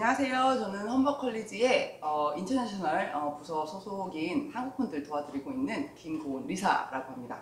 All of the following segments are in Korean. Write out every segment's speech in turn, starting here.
안녕하세요. 저는 험버컬리지의 인터내셔널 부서 소속인 한국분들 도와드리고 있는 김고은 리사라고 합니다.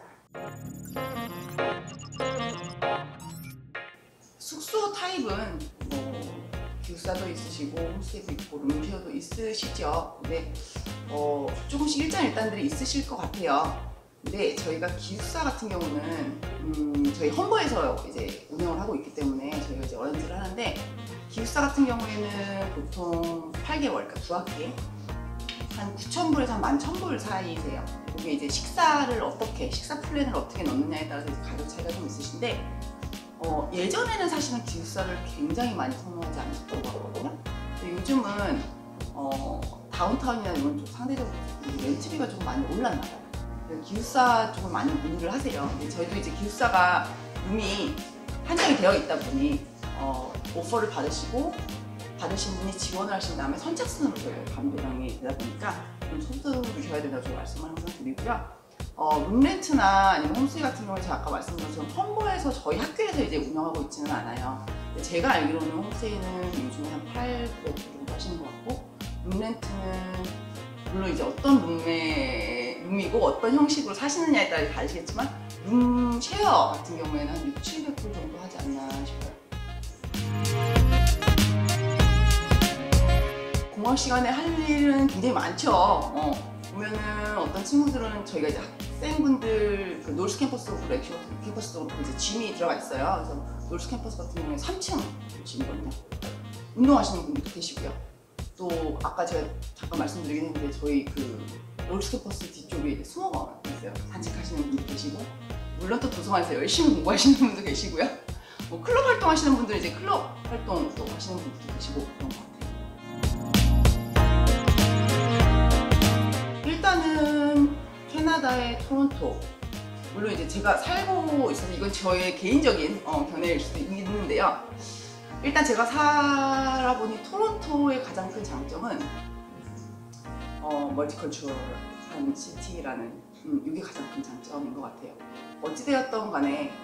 숙소 타입은 기숙사도 있으시고 홈스테이도 있고 룸쉐어도 있으시죠. 근데 조금씩 일장일단들이 있으실 것 같아요. 근데 저희가 기숙사 같은 경우는 저희 험버에서 이제 운영을 하고 있기 때문에 저희가 이제 어렌지를 하는데, 기숙사 같은 경우에는 보통 8개월, 그러니까 2학기에 한 9,000불에서 한 11,000불 사이세요. 이게 이제 식사 플랜을 어떻게 넣느냐에 따라서 이제 가격 차이가 좀 있으신데, 예전에는 사실은 기숙사를 굉장히 많이 선호하지 않으셨던 것 같거든요. 근데 요즘은 다운타운이나 이런 쪽 상대적으로 렌트비가 좀 많이 올랐나 봐요. 기숙사 쪽을 많이 문의를 하세요. 근데 저희도 이제 기숙사가 룸이 한정이 되어 있다 보니 오퍼를 받으신 분이 지원을 하신 다음에 선착순으로 저희가 감도량이 되다 보니까 좀 서두르셔야 된다고 저희 말씀을 항상 드리고요. 룸렌트나 아니면 홈스테이 같은 경우는 제가 아까 말씀드린 것처럼 험버에서 저희 학교에서 이제 운영하고 있지는 않아요. 근데 제가 알기로는 홈스테이는 요즘에 한 800 정도 하시는 것 같고, 룸렌트는 물론 이제 어떤 룸이고 어떤 형식으로 사시느냐에 따라 다르시겠지만 룸쉐어 같은 경우에는 한 600~700불 정도 하지 않나 싶어요. 공학 시간에 할 일은 굉장히 많죠. 보면은 어떤 친구들은 저희가 이제 학생분들 놀스 캠퍼스로 엑시오 캠퍼스로 이제 짐이 들어가 있어요. 그래서 놀스 캠퍼스 같은 경우에 3층 짐이거든요. 운동하시는 분들도 계시고요. 또 아까 제가 잠깐 말씀드리긴 했는데 저희 그 놀스 캠퍼스 뒤쪽에 이제 수목원 있어요. 산책하시는 분도 계시고, 물론 또 도서관에서 열심히 공부하시는 분도 계시고요. 클럽 활동하시는 분들은 이제 클럽 활동 또 하시는 분들도 계시고 그런 것 같아요. 일단은 캐나다의 토론토, 물론 이제 제가 살고 있어서 이건 저의 개인적인 견해일 수도 있는데요. 일단 제가 살아보니 토론토의 가장 큰 장점은 멀티컬처럴한 시티라는 이게 가장 큰 장점인 것 같아요. 어찌되었던 간에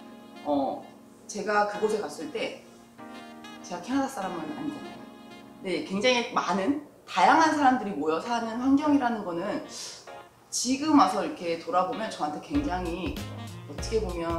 제가 그곳에 갔을 때 제가 캐나다 사람은 아니잖아요. 근데 굉장히 많은 다양한 사람들이 모여 사는 환경이라는 거는 지금 와서 이렇게 돌아보면 저한테 굉장히 어떻게 보면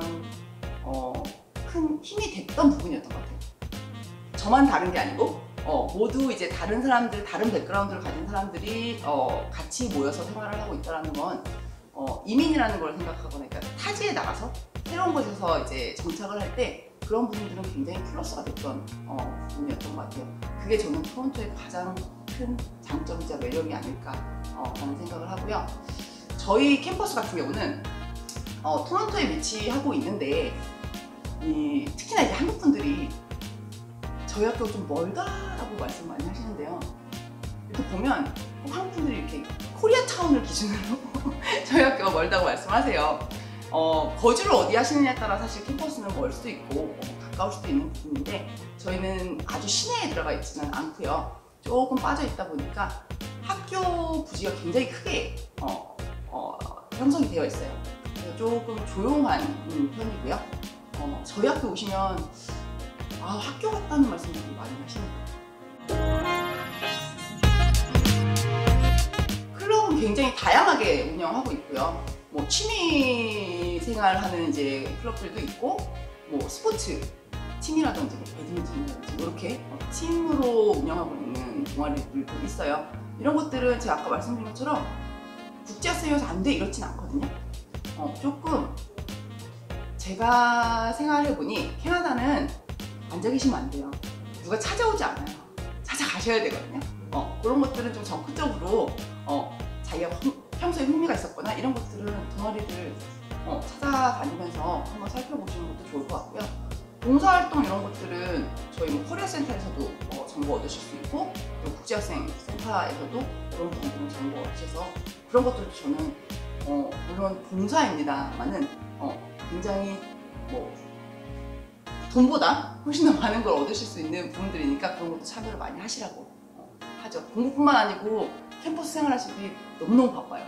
큰 힘이 됐던 부분이었던 것 같아요. 저만 다른 게 아니고 모두 이제 다른 사람들, 다른 백그라운드를 가진 사람들이 같이 모여서 생활을 하고 있다는 건 이민이라는 걸 생각하거나, 그러니까 타지에 나가서 새로운 곳에서 이제 정착을 할 때 그런 부분들은 굉장히 플러스가 됐던 부분이었던 것 같아요. 그게 저는 토론토의 가장 큰 장점이자 매력이 아닐까라는 생각을 하고요. 저희 캠퍼스 같은 경우는 토론토에 위치하고 있는데, 특히나 이제 한국 분들이 저희 학교가 좀 멀다라고 말씀 많이 하시는데요. 이렇게 보면 한국 분들이 이렇게 코리아타운을 기준으로 저희 학교가 멀다고 말씀하세요. 거주를 어디 하시느냐에 따라 사실 캠퍼스는 멀 수도 있고 가까울 수도 있는 부분인데, 저희는 아주 시내에 들어가 있지는 않고요. 조금 빠져 있다 보니까 학교 부지가 굉장히 크게 형성이 되어 있어요. 그래서 조금 조용한 편이고요. 저희 학교 오시면 학교 같다는 말씀을 많이 하시는 거예요. 클럽은 굉장히 다양하게 운영하고 있고요. 취미 생활하는 이제 클럽들도 있고, 스포츠 팀이라든지 배드민턴이라든지 이렇게 팀으로 운영하고 있는 동아리들도 있어요. 이런 것들은 제가 아까 말씀드린 것처럼 국제학생이어서 안 돼 이렇진 않거든요. 조금 제가 생활해보니 캐나다는 앉아 계시면 안 돼요. 누가 찾아오지 않아요. 찾아가셔야 되거든요. 그런 것들은 좀 적극적으로 자기가 평소에 흥미가 있었거나 이런 것들은 동아리를 찾아다니면서 한번 살펴보시는 것도 좋을 것 같고요. 봉사활동 이런 것들은 저희 코리아센터에서도 정보 얻으실 수 있고, 또 국제학생센터에서도 그런 부분들은 정보 얻으셔서 그런 것들도 저는 물론 봉사입니다만은 굉장히 돈보다 훨씬 더 많은 걸 얻으실 수 있는 부분들이니까 그런 것도 참여를 많이 하시라고 하죠. 공부뿐만 아니고 캠퍼스 생활하실 때 너무너무 바빠요.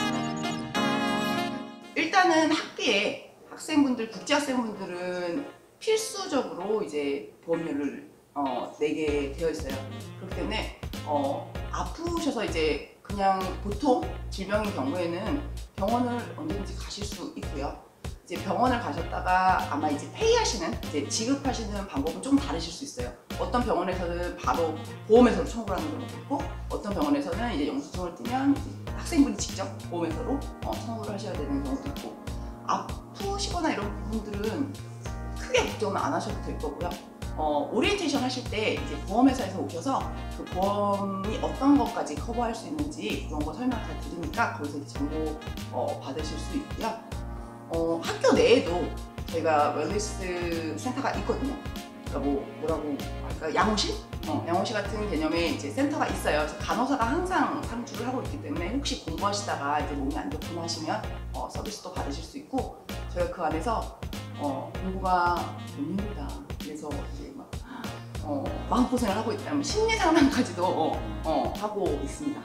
일단은 학비에 국제학생분들은 필수적으로 이제 보험료를 내게 되어 있어요. 그렇기 때문에 아프셔서 이제 그냥 보통 질병인 경우에는 병원을 언제든지 가실 수 있고요. 이제 병원을 가셨다가 아마 이제 페이하시는, 이제 지급하시는 방법은 좀 다르실 수 있어요. 어떤 병원에서는 바로 보험회사로 청구를 하는 경우도 있고, 어떤 병원에서는 이제 영수증을 띄면 이제 학생분이 직접 보험회사로 청구를 하셔야 되는 경우도 있고, 아프시거나 이런 분들은 크게 걱정은 안 하셔도 될 거고요. 오리엔테이션 하실 때 이제 보험회사에서 오셔서 그 보험이 어떤 것까지 커버할 수 있는지 그런 거 설명 다 드리니까 거기서 이제 정보 받으실 수 있고요. 학교 내에도 저희가 웰니스 센터가 있거든요. 그러니까 뭐라고 할까, 양호실? 양호실 같은 개념의 이제 센터가 있어요. 그래서 간호사가 항상 상주를 하고 있기 때문에 혹시 공부하시다가 이제 몸이 안 좋거나 하시면 서비스도 받으실 수 있고, 저희가 그 안에서 공부가 너무 힘들다, 그래서 이제 막 마음고생을 하고 있다면 심리 상담까지도 하고 있습니다.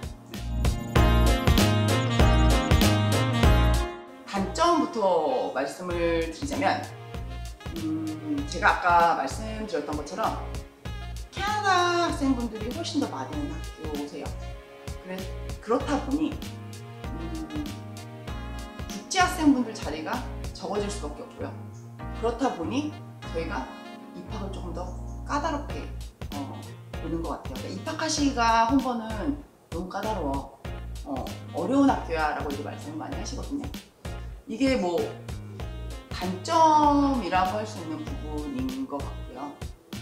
단점부터 말씀을 드리자면, 제가 아까 말씀드렸던 것처럼 캐나다 학생분들이 훨씬 더 많은 학교세요. 그렇다 보니 국제 학생분들 자리가 적어질 수밖에 없고요. 그렇다 보니 저희가 입학을 조금 더 까다롭게 보는 것 같아요. 그러니까 입학하시기가 홈번은 너무 까다로워, 어려운 학교야 라고 이제 말씀을 많이 하시거든요. 이게 뭐 단점이라고 할 수 있는 부분인 것 같고요.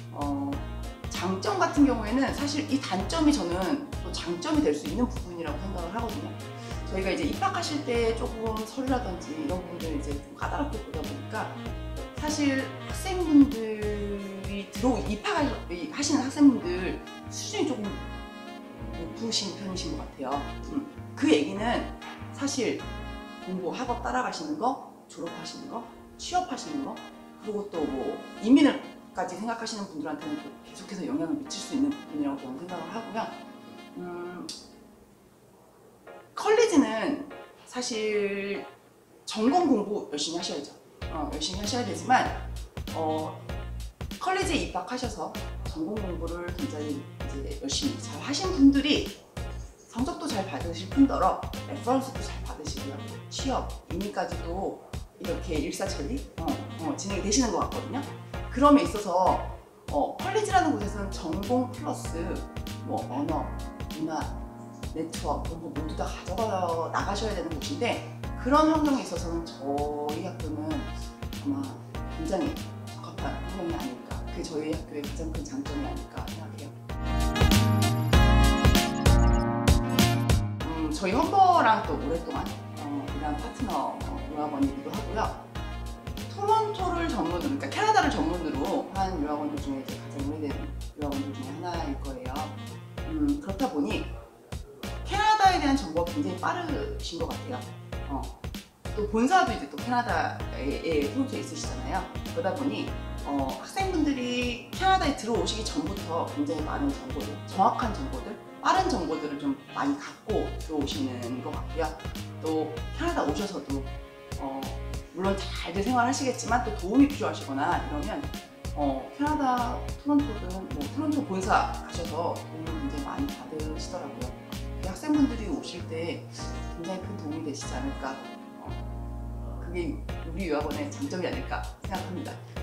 장점 같은 경우에는 사실 이 단점이 저는 또 장점이 될 수 있는 부분이라고 생각을 하거든요. 저희가 이제 입학하실 때 조금 서류라든지 이런 부분들을 이제 좀 까다롭게 보다 보니까 사실 학생분들이 입학하시는 학생분들 수준이 조금 높으신 편이신 것 같아요. 그 얘기는 사실 공부, 학업 따라가시는 거, 졸업하시는 거, 취업하시는 거, 그리고 또 뭐 이민을까지 생각하시는 분들한테는 또 계속해서 영향을 미칠 수 있는 부분이라고 저는 생각을 하고요. 컬리지는 사실 전공 공부 열심히 하셔야죠. 열심히 하셔야 되지만 컬리지에 입학하셔서 전공 공부를 굉장히 이제 열심히 잘 하신 분들이 성적도 잘 받으실 뿐더러 레퍼런스도 잘 받으시고요. 취업, 이민까지도 이렇게 일사천리 진행이 되시는 것 같거든요. 그럼에 있어서 컬리지라는 곳에서는 전공 플러스 뭐 언어, 문화, 네트워크 이런 거 모두 다 가져가 나가셔야 되는 곳인데, 그런 환경에 있어서는 저희 학교는 아마 굉장히 적합한 환경이 아닐까, 그게 저희 학교의 가장 큰 장점이 아닐까 생각해요. 저희 험버랑 또 오랫동안 일한 파트너 유학원이기도 하고요. 토론토를 전문으로, 그러니까 캐나다를 전문으로 한 유학원들 중에 이제 가장 오래된 유학원들 중에 하나일 거예요. 그렇다 보니 캐나다에 대한 정보가 굉장히 빠르신 것 같아요. 또 본사도 이제 또 캐나다에 토론토에 있으시잖아요. 그러다 보니 학생분들이 캐나다에 들어오시기 전부터 굉장히 많은 정보들, 정확한 정보들, 빠른 정보들을 좀 많이 갖고 들어오시는 것 같고요. 또 캐나다 오셔서도 물론 잘들 생활하시겠지만 또 도움이 필요하시거나 이러면 캐나다 토론토든 뭐 토론토 본사 가셔서 도움을 굉장히 많이 받으시더라고요. 학생분들이 오실 때 굉장히 큰 도움이 되시지 않을까, 그게 우리 유학원의 장점이 아닐까 생각합니다.